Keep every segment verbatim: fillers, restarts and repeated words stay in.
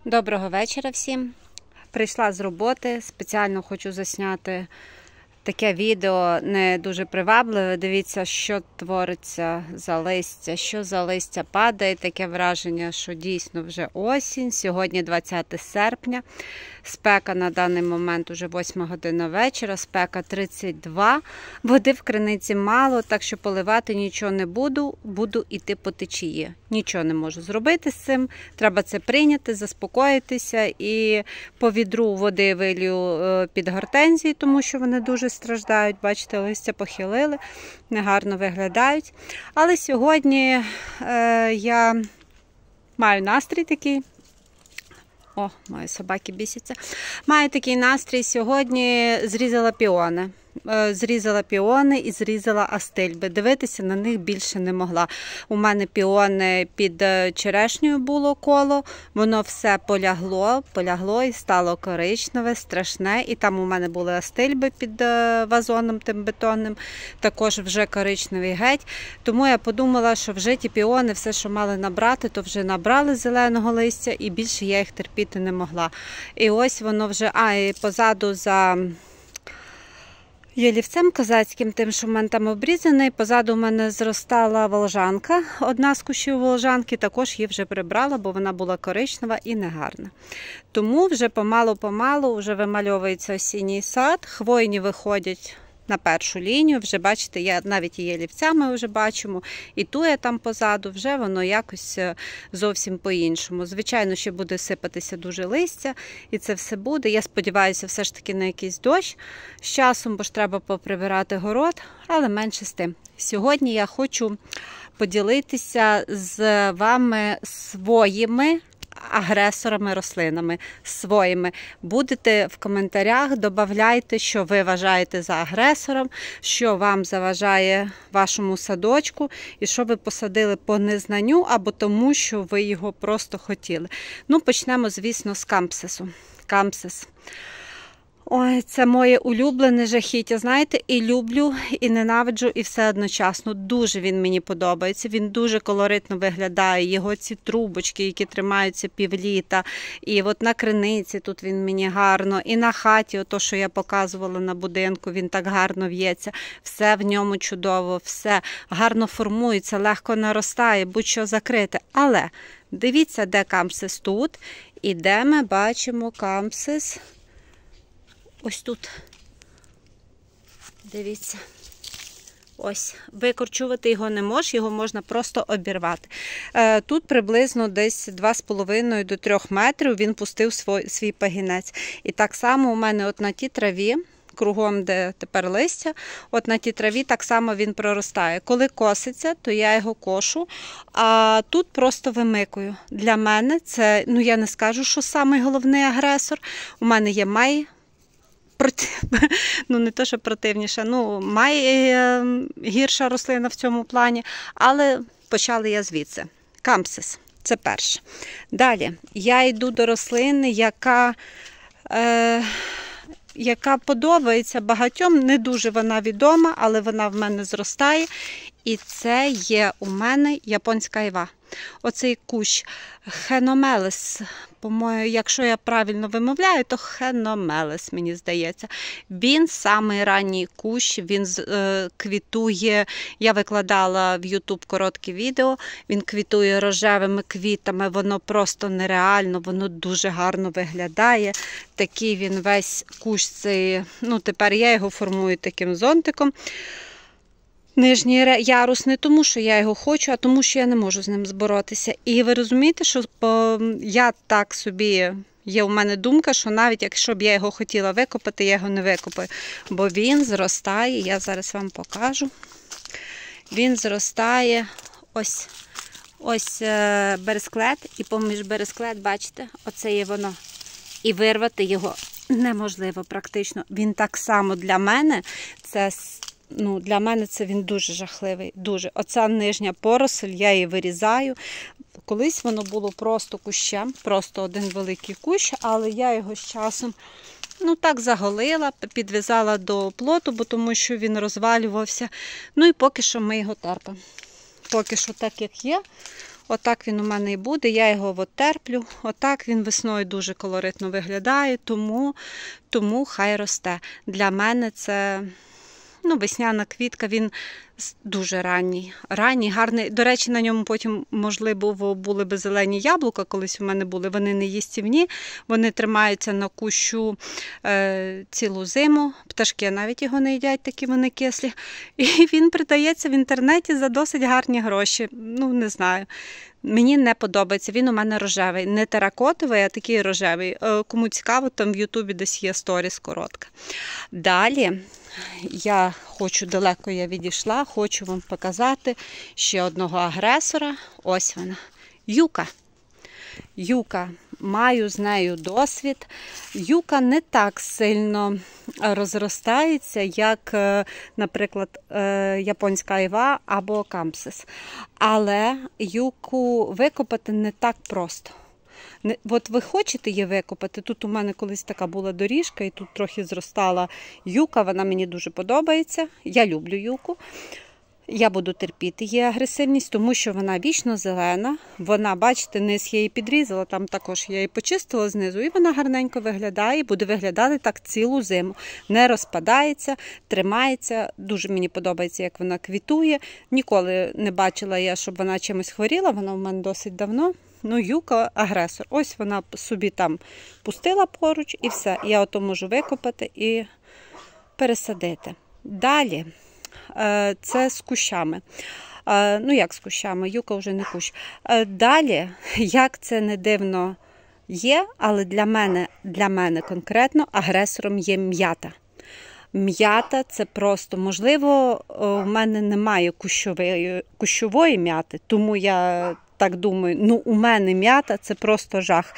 Доброго вечора всім. Прийшла з роботи, спеціально хочу засняти таке відео не дуже привабливе. Дивіться, що твориться за листя, що за листя падає. Таке враження, що дійсно вже осінь. Сьогодні двадцяте серпня. Спека на даний момент уже восьма година вечора, спека тридцять два. Води в криниці мало, так що поливати нічого не буду, буду йти по течії. Нічого не можу зробити з цим, треба це прийняти, заспокоїтися і по відру води вилью під гортензії, тому що вони дуже страждають. Бачите, листя похилили, негарно виглядають. Але сьогодні е, я маю настрій такий. О, мої собаки бісяться. Маю такий настрій. Сьогодні зрізала піони. Зрізала піони і зрізала астильби. Дивитися на них більше не могла. У мене піони під черешнею було коло. Воно все полягло, полягло і стало коричневе, страшне. І там у мене були астильби під вазоном тим бетонним. Також вже коричневий геть. Тому я подумала, що вже ті піони, все, що мали набрати, то вже набрали зеленого листя і більше я їх терпіти не могла. І ось воно вже, а, і позаду за ялівцем козацьким, тим, що в мене там обрізаний, позаду в мене зростала волжанка. Одна з кущів волжанки, також її вже прибрала, бо вона була коричнева і негарна. Тому вже помалу-помалу вже вимальовується осінній сад, хвойні виходять на першу лінію, вже бачите, я навіть і ялівцями вже бачимо, і тує там позаду, вже воно якось зовсім по-іншому. Звичайно, ще буде сипатися дуже листя, і це все буде. Я сподіваюся все ж таки на якийсь дощ з часом, бо ж треба поприбирати город, але менше з тим. Сьогодні я хочу поділитися з вами своїми агресорами рослинами, своїми. Будете в коментарях, додавайте, що ви вважаєте за агресором, що вам заважає вашому садочку і що ви посадили по незнанню або тому, що ви його просто хотіли. Ну, почнемо, звісно, з кампсису. Кампсис. Ой, це моє улюблене жахіття, знаєте, і люблю, і ненавиджу, і все одночасно. Дуже він мені подобається, він дуже колоритно виглядає, його ці трубочки, які тримаються півліта, і от на криниці тут він мені гарно, і на хаті, ото, що я показувала на будинку, він так гарно в'ється, все в ньому чудово, все гарно формується, легко наростає, будь-що закрите. Але дивіться, де кампсис тут, і де ми бачимо кампсис. Ось тут, дивіться, ось, викорчувати його не можеш, його можна просто обірвати. Тут приблизно десь два з половиною до трьох метрів він пустив свій, свій пагінець. І так само у мене от на тій траві, кругом, де тепер листя, от на тій траві так само він проростає. Коли коситься, то я його кошу, а тут просто вимикую. Для мене це, ну я не скажу, що самий головний агресор. У мене є май, ну не то, що противніша, ну має гірша рослина в цьому плані, але почала я звідси. Кампсис, це перше. Далі, я йду до рослини, яка, е, яка подобається багатьом, не дуже вона відома, але вона в мене зростає, і це є у мене японська айва. Оцей кущ Хеномелес, по-моєму, якщо я правильно вимовляю, то Хеномелес, мені здається. Він самий ранній кущ, він е, квітує, я викладала в ютуб коротке відео, він квітує рожевими квітами, воно просто нереально, воно дуже гарно виглядає. Такий він весь кущ, цей, ну тепер я його формую таким зонтиком. Нижній ярус не тому, що я його хочу, а тому, що я не можу з ним зборотися. І ви розумієте, що я так собі, є у мене думка, що навіть якщо б я його хотіла викопати, я його не викопаю. Бо він зростає, я зараз вам покажу, він зростає, ось, ось бересклет, і поміж бересклет, бачите, оце є воно. І вирвати його неможливо практично. Він так само для мене, це Ну, для мене це він дуже жахливий, дуже. Оця нижня поросль, я її вирізаю. Колись воно було просто кущем, просто один великий кущ, але я його з часом, ну так, заголила, підв'язала до плоту, бо тому що він розвалювався. Ну і поки що ми його терпимо. Поки що так, як є. Отак він у мене і буде, я його от терплю. Отак він весною дуже колоритно виглядає, тому, тому хай росте. Для мене це, ну, весняна квітка, він дуже ранній. Ранній, гарний. До речі, на ньому потім, можливо, були б зелені яблука, колись у мене були. Вони не їстівні, вони тримаються на кущу е, цілу зиму. Пташки навіть його не їдять, такі вони кислі. І він продається в інтернеті за досить гарні гроші. Ну, не знаю. Мені не подобається. Він у мене рожевий. Не теракотовий, а такий рожевий. Е, кому цікаво, там в Ютубі десь є сторіс коротка. Далі я хочу, далеко я відійшла, хочу вам показати ще одного агресора. Ось вона. Юка. Юка. Маю з нею досвід. Юка не так сильно розростається, як, наприклад, японська айва або кампсис. Але юку викопати не так просто. От ви хочете її викопати, тут у мене колись така була доріжка, і тут трохи зростала юка, вона мені дуже подобається, я люблю юку. Я буду терпіти її агресивність, тому що вона вічно зелена, вона, бачите, низ я її підрізала, там також я її почистила знизу, і вона гарненько виглядає, і буде виглядати так цілу зиму. Не розпадається, тримається, дуже мені подобається, як вона квітує. Ніколи не бачила я, щоб вона чимось хворіла, вона в мене досить давно. Ну, юка агресор. Ось вона собі там пустила поруч і все. Я ото можу викопати і пересадити. Далі, це з кущами. Ну, як з кущами, юка вже не кущ. Далі, як це не дивно є, але для мене, для мене конкретно агресором є м'ята. М'ята – це просто, можливо, у мене немає кущової, кущової м'яти, тому я так думаю, ну у мене м'ята – це просто жах.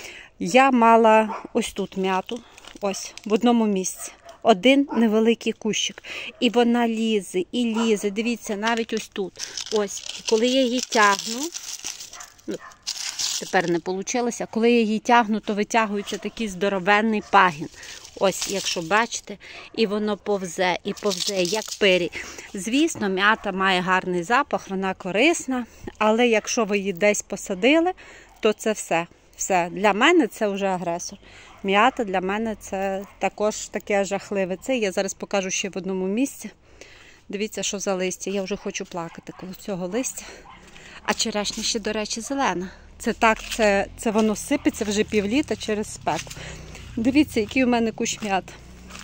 Я мала ось тут м'яту, ось, в одному місці. Один невеликий кущик. І вона лізе, і лізе. Дивіться, навіть ось тут. Ось, коли я її тягну, ну, тепер не вийшло, коли я її тягну, то витягується такий здоровенний пагін. Ось, якщо бачите, і воно повзе, і повзе, як пирій. Звісно, м'ята має гарний запах, вона корисна, але якщо ви її десь посадили, то це все. Все. Для мене це вже агресор. М'ята для мене це також таке жахливе. Це я зараз покажу ще в одному місці. Дивіться, що за листя. Я вже хочу плакати коло цього листя. А черешня ще, до речі, зелена. Це так, це, це воно сипеться вже півліта через спеку. Дивіться, який у мене кущ м'яти.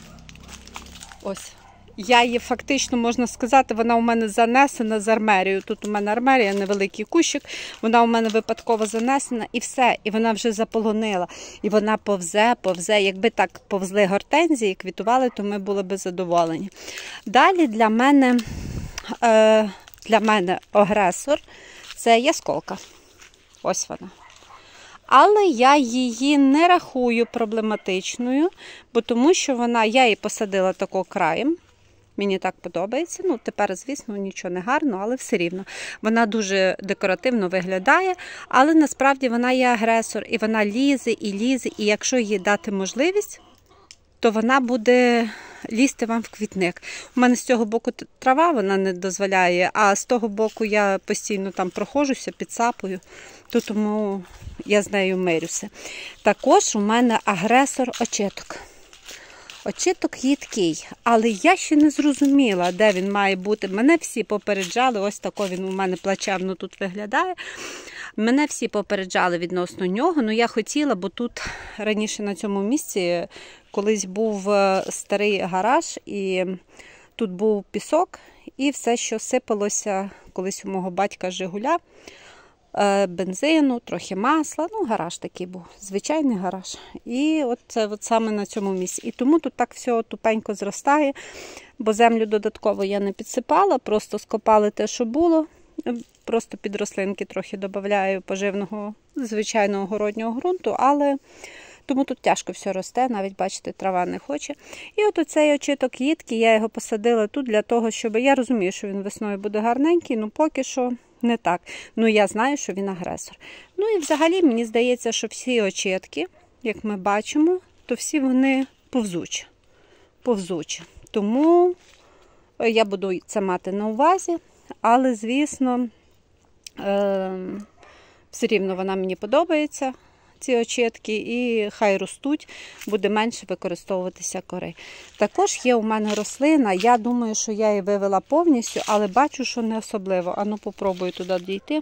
Ось. Я її фактично, можна сказати, вона у мене занесена з армерією. Тут у мене армерія, невеликий кущик. Вона у мене випадково занесена і все. І вона вже заполонила. І вона повзе, повзе. Якби так повзли гортензії, квітували, то ми були б задоволені. Далі для мене, е, для мене агресор – це ясколка. Ось вона. Але я її не рахую проблематичною, бо тому що вона, я її посадила тако краєм. Мені так подобається. Ну, тепер, звісно, нічого не гарно, але все рівно. Вона дуже декоративно виглядає, але насправді вона є агресор. І вона лізе, і лізе, і якщо їй дати можливість, то вона буде лізти вам в квітник. У мене з цього боку трава, вона не дозволяє, а з того боку я постійно там проходжуся, підсапую, то тому я з нею мирюся. Також у мене агресор очіток. Очіток їдкий, але я ще не зрозуміла, де він має бути. Мене всі попереджали, ось тако він у мене плачевно тут виглядає. Мене всі попереджали відносно нього, але я хотіла, бо тут раніше на цьому місці колись був старий гараж, і тут був пісок, і все, що сипалося колись у мого батька Жигуля, бензину, трохи масла, ну гараж такий був, звичайний гараж. І от це от саме на цьому місці. І тому тут так все тупенько зростає, бо землю додатково я не підсипала, просто скопали те, що було. Просто під рослинки трохи додаю поживного, звичайного городнього ґрунту, але тому тут тяжко все росте, навіть, бачите, трава не хоче. І от оцей очіток їдкий, я його посадила тут для того, щоб, я розумію, що він весною буде гарненький, ну поки що не так. Ну я знаю, що він агресор. Ну і взагалі мені здається, що всі очітки, як ми бачимо, то всі вони повзучі. Повзучі. Тому я буду це мати на увазі, але, звісно, е все рівно вона мені подобається, ці очітки, і хай ростуть, буде менше використовуватися кори. Також є у мене рослина, я думаю, що я її вивела повністю, але бачу, що не особливо. Ану, попробую туди дійти.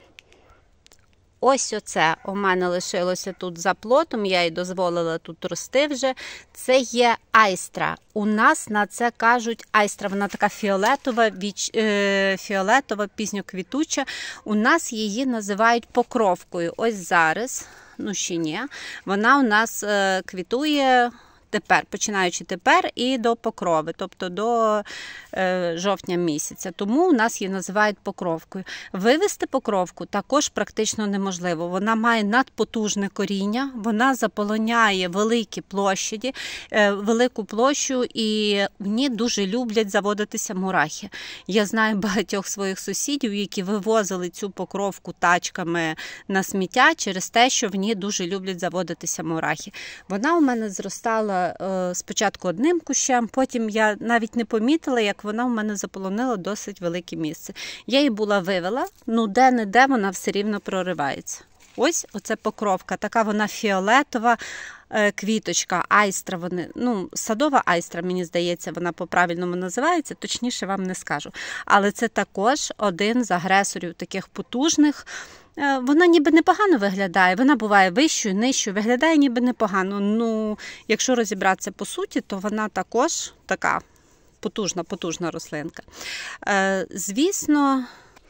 Ось оце у мене лишилося тут за плотом, я їй дозволила тут рости вже. Це є айстра. У нас на це кажуть айстра, вона така фіолетова, віч, е, фіолетова, пізньоквітуча. У нас її називають покровкою. Ось зараз, ну ще ні, вона у нас е, квітує тепер, починаючи тепер і до покрови, тобто до е, жовтня місяця. Тому у нас її називають покровкою. Вивести покровку також практично неможливо. Вона має надпотужне коріння, вона заполоняє великі площаді, е, велику площу, і в ній дуже люблять заводитися мурахи. Я знаю багатьох своїх сусідів, які вивозили цю покровку тачками на сміття через те, що в ній дуже люблять заводитися мурахи. Вона у мене зростала спочатку одним кущем, потім я навіть не помітила, як вона в мене заполонила досить велике місце. Я її була вивела, ну де-не-де вона все рівно проривається. Ось оце покровка, така вона фіолетова е, квіточка, айстра, вони, ну, садова айстра, мені здається, вона по-правильному називається, точніше вам не скажу. Але це також один з агресорів таких потужних. Вона ніби непогано виглядає, вона буває вищою, нижчою, виглядає ніби непогано. Ну, якщо розібратися по суті, то вона також така потужна, потужна рослинка. Е, звісно,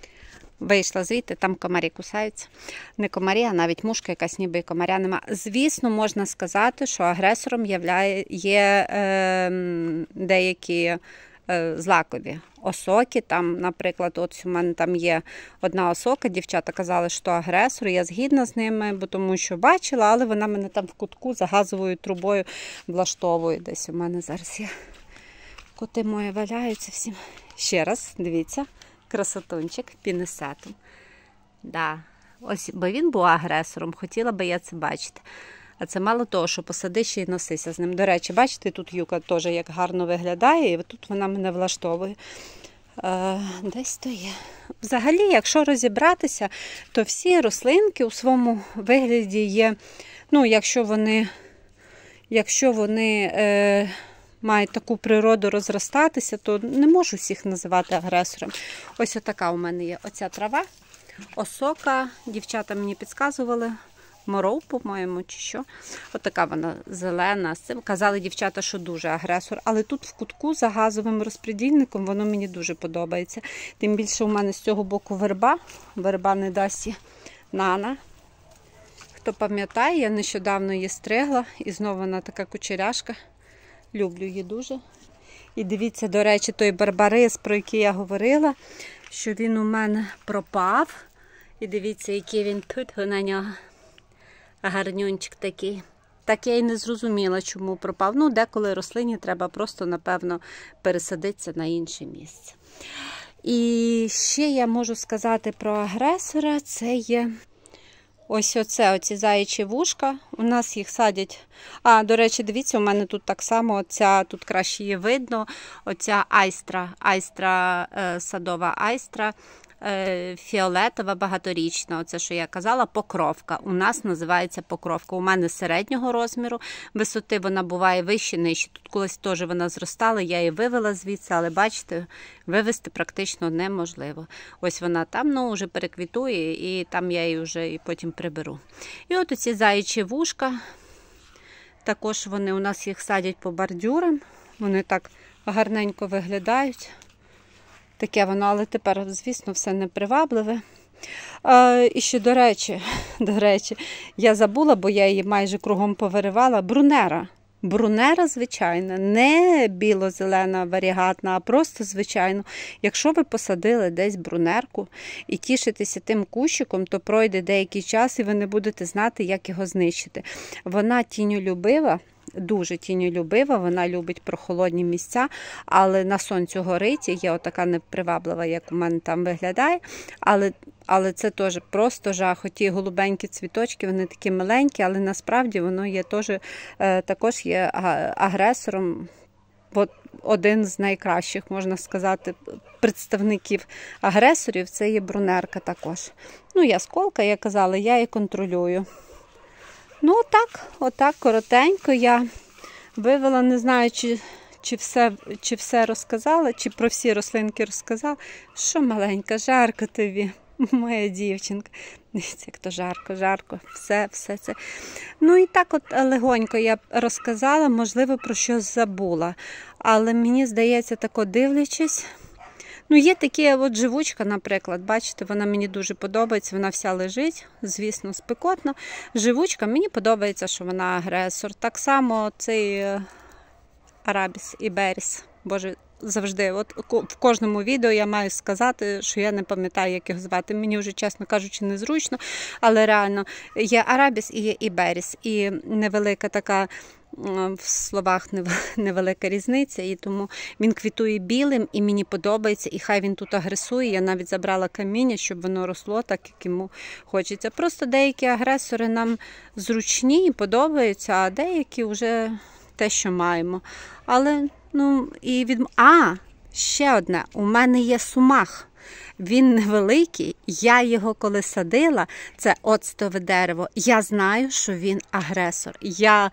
вийшла звідти, там комарі кусаються. Не комарі, а навіть мушка якась, ніби і комаря нема. Звісно, можна сказати, що агресором являє, є е, деякі злакові осоки. Там, наприклад, от у мене там є одна осока, дівчата казали, що агресор, я згідна з ними, бо тому що бачила, але вона мене там в кутку за газовою трубою влаштовує. Десь у мене зараз є. Коти мої валяються всім. Ще раз, дивіться, красотунчик, пінесетум. Да. Ось, бо він був агресором, хотіла би я це бачити. А це мало того, що посади ще й носися з ним. До речі, бачите, тут юка теж як гарно виглядає, і тут вона мене влаштовує. Е, десь то є. Взагалі, якщо розібратися, то всі рослинки у своєму вигляді є, ну, якщо вони, якщо вони е, мають таку природу розростатися, то не можу всіх називати агресором. Ось отака у мене є оця трава, осока, дівчата мені підказували, моров, по-моєму, чи що. Отака вона зелена. З цим казали дівчата, що дуже агресор. Але тут в кутку за газовим розпредільником воно мені дуже подобається. Тим більше у мене з цього боку верба. Верба не дасть нана. Хто пам'ятає, я нещодавно її стригла. І знову вона така кучеряшка. Люблю її дуже. І дивіться, до речі, той барбарис, про який я говорила, що він у мене пропав. І дивіться, який він тут на нього. Гарнюнчик такий. Так я й не зрозуміла, чому пропав. Ну, деколи рослині треба просто, напевно, пересадитися на інше місце. І ще я можу сказати про агресора. Це є ось оце, оці заячі вушка. У нас їх садять. А, до речі, дивіться, у мене тут так само, оця, тут краще її видно, оця айстра, айстра, е, садова айстра. Фіолетова, багаторічна, оце, що я казала, покровка. У нас називається покровка. У мене середнього розміру висоти, вона буває вище, нижче. Тут колись теж вона зростала, я її вивела звідси, але бачите, вивести практично неможливо. Ось вона там, ну, вже переквітує, і там я її вже і потім приберу. І от оці заячі вушка, також вони у нас їх садять по бордюрам, вони так гарненько виглядають. Таке воно, але тепер, звісно, все непривабливе. А, і ще, до речі, до речі, я забула, бо я її майже кругом повиривала, брунера. Брунера звичайна, не біло-зелена варігатна, а просто звичайно. Якщо ви посадили десь брунерку і тішитеся тим кущиком, то пройде деякий час і ви не будете знати, як його знищити. Вона тіньолюбива. Дуже тіньолюбива, вона любить прохолодні місця, але на сонцю горить, є отака неприваблива, як у мене там виглядає, але, але це теж просто жах. Оті голубенькі цвіточки, вони такі миленькі, але насправді воно є теж, е, також є агресором. От, один з найкращих, можна сказати, представників агресорів, це є брунерка також. Ну, ясколка, я казала, я її контролюю. Ну, отак, отак, коротенько я вивела, не знаю, чи, чи, все, чи все розказала, чи про всі рослинки розказала. Що маленька, жарко тобі, моя дівчинка. Дивіться, як то жарко, жарко, все, все це. Ну і так от легонько я розказала, можливо, про щось забула. Але мені здається, тако дивлячись, ну є такі, от живучка, наприклад, бачите, вона мені дуже подобається, вона вся лежить, звісно, спекотно. Живучка, мені подобається, що вона агресор. Так само цей Арабіс іберіс, боже, завжди, от в кожному відео я маю сказати, що я не пам'ятаю, як їх звати. Мені вже, чесно кажучи, незручно, але реально є Арабіс і є Іберіс. І невелика така, в словах невелика різниця, і тому він квітує білим, і мені подобається, і хай він тут агресує. Я навіть забрала каміння, щоб воно росло так, як йому хочеться. Просто деякі агресори нам зручні і подобаються, а деякі вже те, що маємо. Але, ну, і від... А, ще одне. У мене є сумах. Він невеликий. Я його коли садила, це оцтове дерево. Я знаю, що він агресор. Я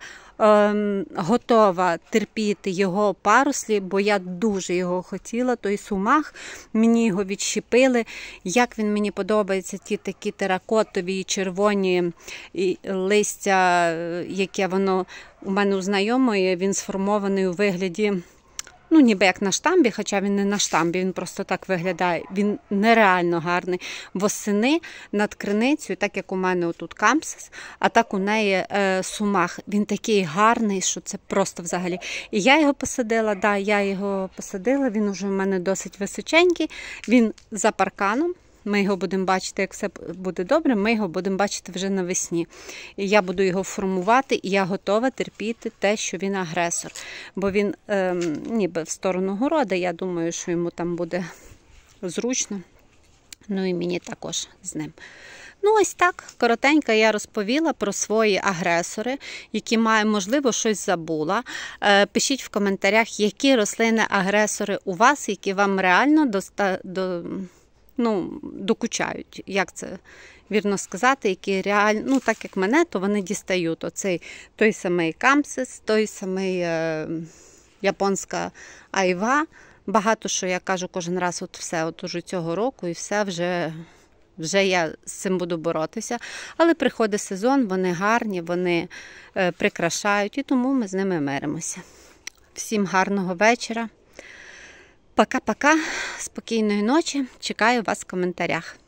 ем, готова терпіти його паруслі, бо я дуже його хотіла. Той сумах, мені його відщепили. Як він мені подобається, ті такі теракотові, червоні і листя, яке воно у мене у знайомої, він сформований у вигляді, ну, ніби як на штамбі, хоча він не на штамбі, він просто так виглядає. Він нереально гарний. Восени над криницею, так як у мене отут кампсис, а так у неї е, сумах. Він такий гарний, що це просто взагалі. І я його посадила, да, я його посадила, він уже в мене досить височенький, він за парканом. Ми його будемо бачити, як все буде добре, ми його будемо бачити вже навесні. І я буду його формувати, і я готова терпіти те, що він агресор. Бо він е, ніби в сторону города, я думаю, що йому там буде зручно. Ну і мені також з ним. Ну ось так, коротенько я розповіла про свої агресори, які маю, можливо, щось забула. Е, пишіть в коментарях, які рослини-агресори у вас, які вам реально доста... до... ну, докучають, як це вірно сказати, які реально, ну, так як мене, то вони дістають. Оцей той самий кампсис, той самий е, японська айва. Багато що я кажу кожен раз, от все, от уже цього року, і все, вже, вже я з цим буду боротися. Але приходить сезон, вони гарні, вони е, прикрашають, і тому ми з ними миримося. Всім гарного вечора. Пока-пока, спокійної ночі, чекаю вас в коментарях.